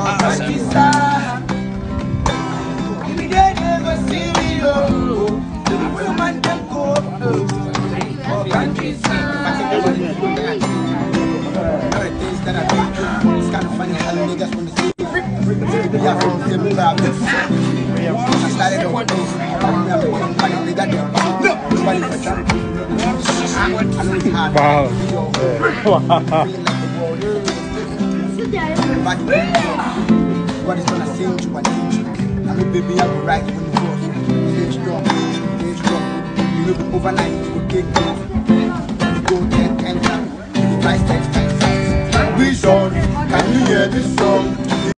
Wow. What is gonna sing to what I'm a baby, I will write when you go. Stay strong, you will be overnight, you will take off. You go 10 times, 5 times. Vision, can you hear this song?